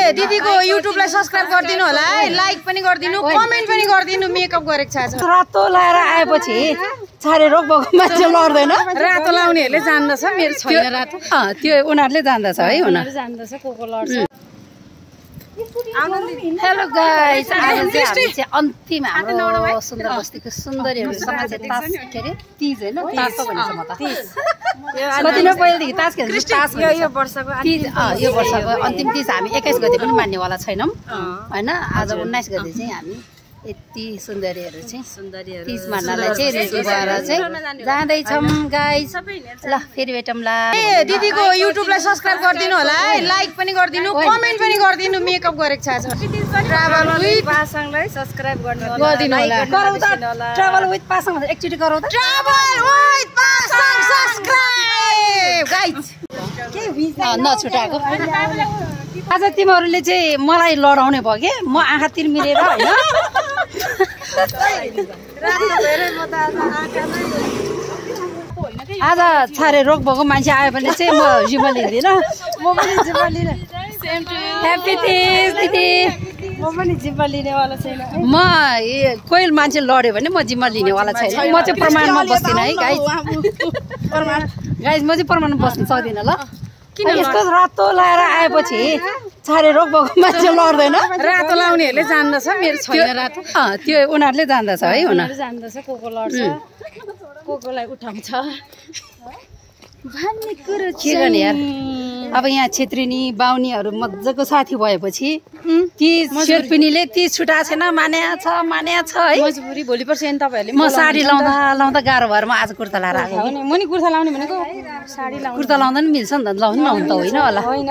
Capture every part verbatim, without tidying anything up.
दिदीको युट्युबलाई सब्स्क्राइब गरिदिनु होला है, लाइक पनि गरिदिनु, कमेन्ट पनि गरिदिनु। मेकअप गरेको छ आज। रातो लाएर आएपछि छारे रोग भएको मान्छे लड्दैन। रातो लाउनेहरूले जान्दछ, मेरो छैन रातो। अँ त्यो उनीहरूले जान्दछ है, उनीहरू जान्दछ को को लड्छ। हेलो गाइस, आज चाहिँ हामी चाहिँ अन्तिम हाम्रो सुन्दर बस्तीको सुन्दरीहरूसँग चाहिँ तास के अरे तिज होइन, तास त भनिन्छ म त कति न पहिलेदेखि तास खेल्छु। तास यो वर्षको तिज यो वर्षको अन्तिम तिज हामी एक्काइस गते पनि मान्नेवाला छैनौँ होइन। आज उन्नाइस गते चाहिँ हामी यति सुन्दरीहरू चाहिँ सुन्दरीहरू तिज मान्नलाई चाहिँ रेडी भएर चाहिँ जाँदैछौँ गाइस। ल फेरि भेटौँला। ए दिदीको युट्युबलाई सब्स्क्राइब गरिदिनु होला है, लाइक पनि गरिदिनु, कमेन्ट पनि गरिदिनु। मेकअप गरेको छ आज। ट्राभल विथ पासाङलाई सब्स्क्राइब गरिदिनु होला। गरौ त ट्राभल विथ पासाङ भनेर एकचोटि गरौ त। Travel with Pasang subscribe guys. नछुटाएको। आज तिमीहरूले चाहिँ मलाई लडाउने भयो कि म आँखा तिर्मिरेर होइन। आज छारे रोग भएको मान्छे आयो भने चाहिँ म जिम्मा लिँदिनँ। म पनि जिम्मा लिने। ह्याप्पी तिज दिदी। म पनि जिम्मा लिनेवाला छैन। म कोही मान्छे लड्यो भने म जिम्मा लिनेवाला छैन। म चाहिँ प्रमाणमा बस्दिनँ है गाइस। गाइस म चाहिँ प्रमाणमा बस्नु सक्दिनँ ल। किन यस्तो रातो लाएर आएपछि छारे रोग भएको मान्छे लड्दैन। रातो लाउनेहरूले जान्दछ, मेरो छैन रातो। अँ त्यो उनीहरूले जान्दछ है, उनीहरू जान्दछ को को लड्छ, को कोलाई उठाउँछ भन्ने कुरो के गर्ने यार। अब यहाँ छेत्रिनी बाहुनीहरू मजाको साथी भएपछि ती शेर्पिनीले ती छुटा छैन, मान्या छ मान्या छ है। मजबुरी भोलि पर्सि तपाईँहरूले म साडी लाउँदा लाउँदा गाह्रो भएर म आज कुर्ता लाएर आएको। म नि कुर्ता लाउने भनेको साडी लाउनु। कुर्ता लाउँदा पनि मिल्छ नि त, लाउनु लाउनु त होइन होला। होइन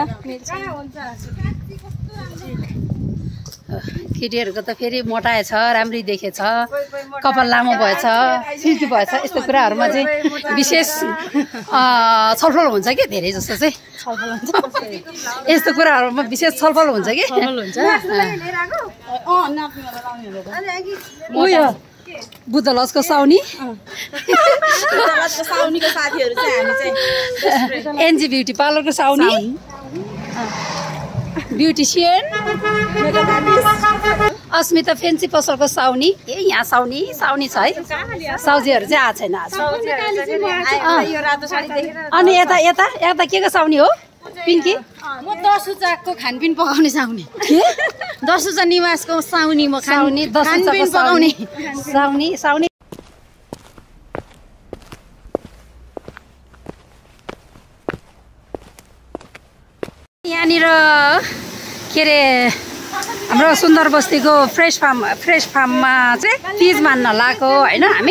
केटीहरूको त फेरि मोटाएछ, राम्री देखेछ, कपाल लामो भएछ, सिल्की भएछ, यस्तो कुराहरूमा चाहिँ विशेष छलफल हुन्छ कि धेरै जस्तो चाहिँ छलफल हुन्छ। यस्तो कुराहरूमा विशेष छलफल हुन्छ कि हुन्छ। उयो बुद्ध लजको साउनी साउनीको साथीहरू चाहिँ हामी चाहिँ एनजी ब्युटी पार्लरको साउनी, ब्युटिसियन अस्मिता फेन्सी पसलको साउनी। ए यहाँ साउनी साउनी छ है। साउजीहरू चाहिँ आएको छैन आज। अनि यता यता यता के को साउनी हो पिङ्की? म दसुचाको खानपिन पकाउने साउनी। के दसुचा निवासको साउनी म साउनी खानपिन पकाउने साउनी साउनी। यहाँनिर के अरे हाम्रो सुन्दर बस्तीको फ्रेस फार्म फ्रेस फार्ममा चाहिँ तिज मान्न लागेको होइन हामी।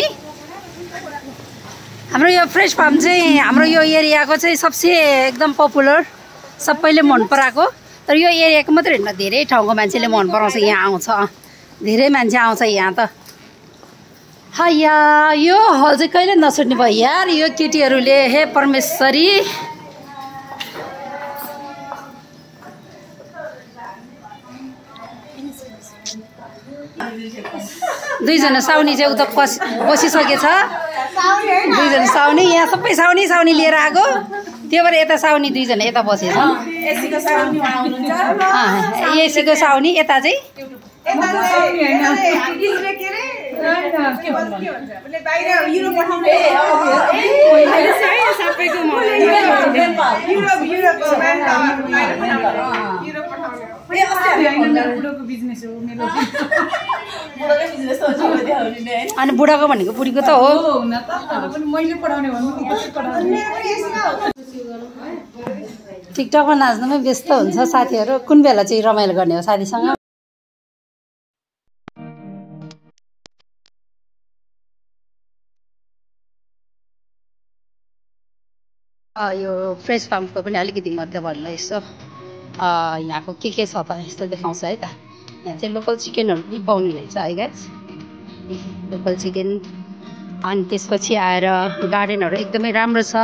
हाम्रो यो फ्रेस फार्म चाहिँ हाम्रो यो एरियाको चाहिँ सबसे एकदम पपुलर, सबैले मन पराएको। तर यो एरियाको मात्रै होइन, धेरै ठाउँको मान्छेले मन पराउँछ, यहाँ आउँछ, धेरै मान्छे आउँछ यहाँ त। हैया यो हल चाहिँ कहिले नछुट्ने भयो यार यो केटीहरूले। हे परमेश्वरी। दुईजना साउनी चाहिँ उता बसि बसिसकेछ। दुईजना साउनी यहाँ सबै साउनी साउनी लिएर आएको, त्यो भएर यता साउनी दुईजना यता बसेछ। एसीको साउनी यता चाहिँ अनि बुढाको भनेको बुढीको त हो। टिकटकमा नाच्नुमै व्यस्त हुन्छ साथीहरू। कुन बेला चाहिँ रमाइलो गर्ने हो साथीसँग? यो फ्रेस फार्मको पनि अलिकति मध्य भन्नु यसो यहाँको के के छ त यस्तो देखाउँछ है त। यहाँ चाहिँ लोकल चिकनहरू पनि पाउने रहेछ है गाइस, लोकल चिकन। अनि त्यसपछि आएर गार्डनहरू एकदमै राम्रो छ।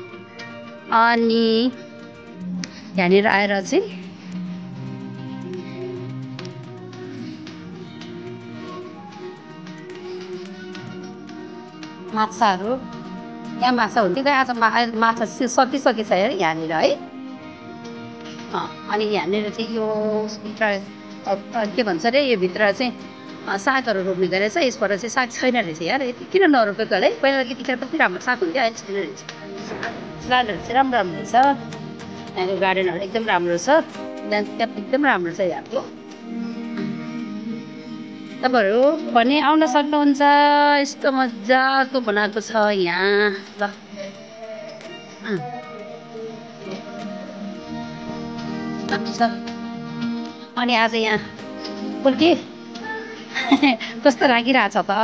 अनि यहाँनिर आएर चाहिँ माछाहरू, यहाँ माछा हुन्थ्यो, आज मा माछा सकिसकेछ यार यहाँनिर है। अनि यहाँनिर चाहिँ यो भित्र के भन्छ अरे यो भित्र चाहिँ सागहरू रोप्ने गरेछ। यसबाट चाहिँ साग छैन रहेछ यार। यति किन नरोपेको होला है? पहिला त्यतिखेर कति राम्रो साग हुन्थ्यो, अहिले छैन रहेछ। गार्डनहरू चाहिँ राम्रो राम्रो रहेछ। यहाँको गार्डनहरू एकदम राम्रो छ। ल्यान्डस्केप एकदम राम्रो छ यहाँको। तपाईँहरू पनि आउन सक्नुहुन्छ। यस्तो मजाको बनाएको छ यहाँ। ल अनि आज यहाँ फुल्की कस्तो लागिरहेछ त?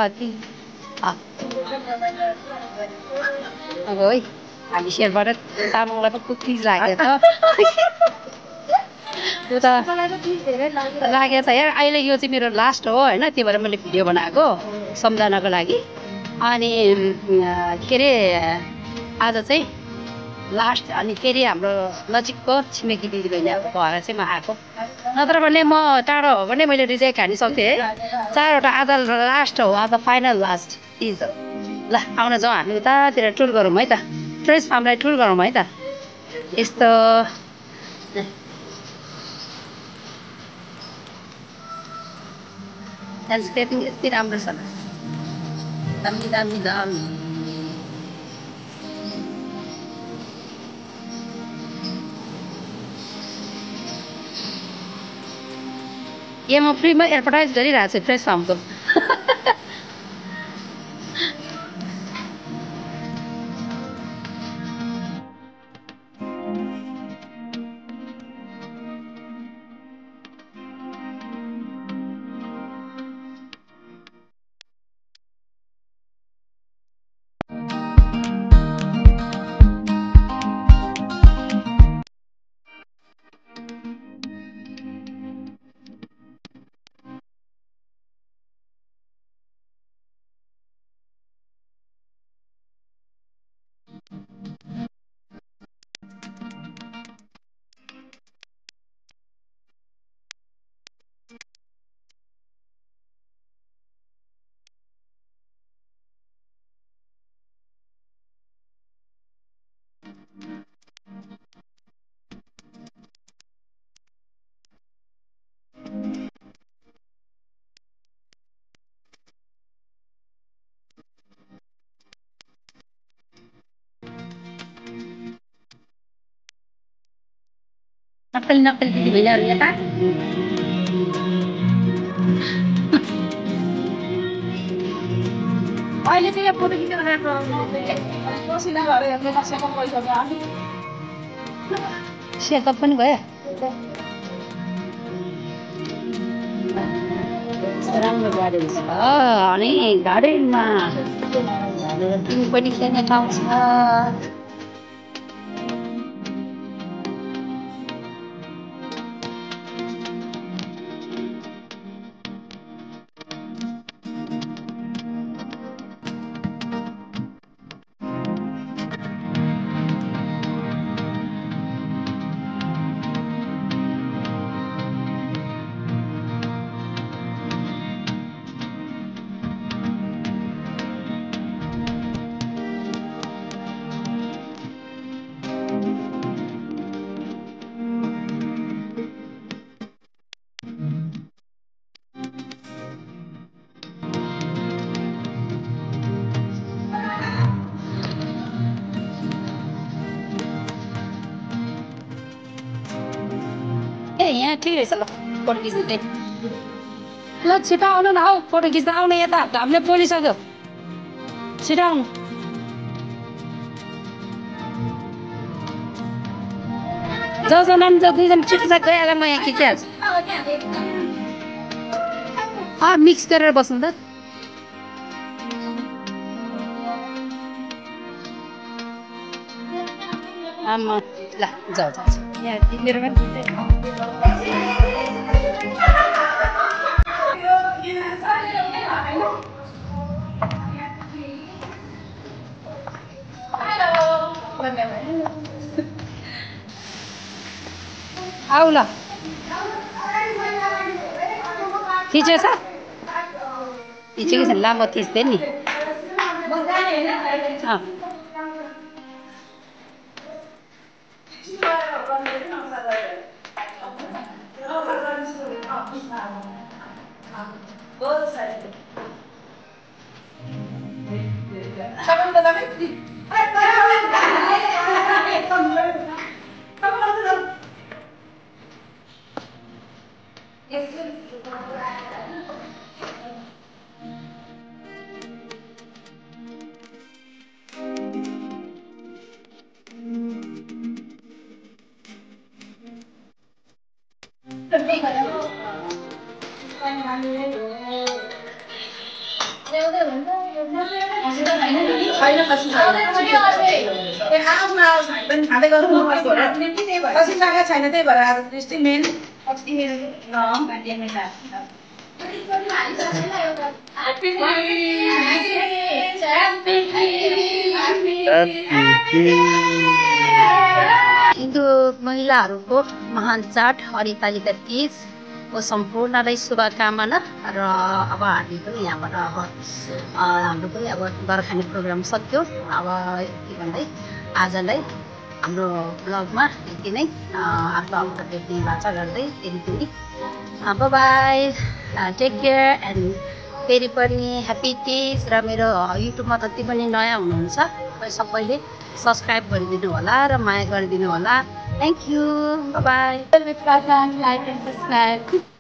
अब है हामी सेयरबाट तामाङलाई पो कुकिज लागेको छ त्यो त लागेको छ यार। अहिले यो चाहिँ मेरो लास्ट हो होइन, त्यही भएर मैले भिडियो बनाएको सम्झनाको लागि। अनि के अरे आज चाहिँ लास्ट। अनि फेरि हाम्रो नजिकको छिमेकी दिदीबहिनीको घर चाहिँ म आएको। नत्र भने म टाढो हो भने मैले रिजेक्ट हानि सक्थेँ है। चारवटा आज लास्ट हो, आज फाइनल लास्ट इज। ल आउन जाउँ हामी उतातिर टुर गरौँ है त। फ्रेस फार्मलाई टुर गरौँ है त। यस्तो ल्यान्डस्केपिङ यति राम्रो छ। दामी दामी दामी। ए म फ्रीमा एडभर्टाइज गरिरहेको छु फ्रेस फार्मको। नक्कली नक्कली दिदीबहिनीहरू यता अहिले चाहिँ यहाँ फोटो खिचेर सेकअप पनि भयो। राम्रो गार्डन छ। अनि गार्डनमा तिमी पनि खेल्ने ठाउँ छ। यहाँ ठिक रहेछ। ल फोटो खिच्दै ल छिटो आउनु न हौ, फोटो खिच्न आउनु यता। हामीले बोलिसक्यो, छिटो आउनु। जाऊ जाऊ नानी जाऊ, दुईजना छिटो साथ गइहाल, म यहाँ खिचिहाल्छु। अँ मिक्स गरेर बस्नु त। आमा ल जाऊ जाऊ यहाँ मेरो आऊ ल खिचेछ खिचेको छैन। लामो खिच्दै नि। छैन त्यही भएर आज मेन हिन्दू महिलाहरूको महान चाड हरितालिका तीजको सम्पूर्णलाई शुभकामना र अब हामी पनि यहाँबाट अब हाम्रो पनि अब बर्खाने प्रोग्राम सक्यो अब के भन्दै आजलाई हाम्रो ब्लगमा यति नै आफ्नो आफ्नो भेट्ने बाचा गर्दै फेरि पनि बाई टेक केयर एन्ड फेरि पनि ह्याप्पी तीज र मेरो युट्युबमा जति पनि नयाँ हुनुहुन्छ सबैले सब्सक्राइब गरिदिनु होला र माया गरिदिनु होला थ्याङ्क यू बाई